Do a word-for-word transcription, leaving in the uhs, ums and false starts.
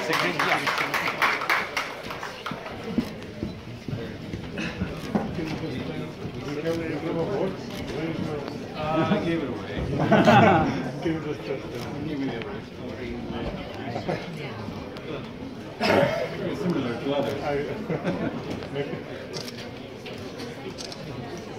It's a great job. Uh, I gave it away. Give it away. Very similar to others.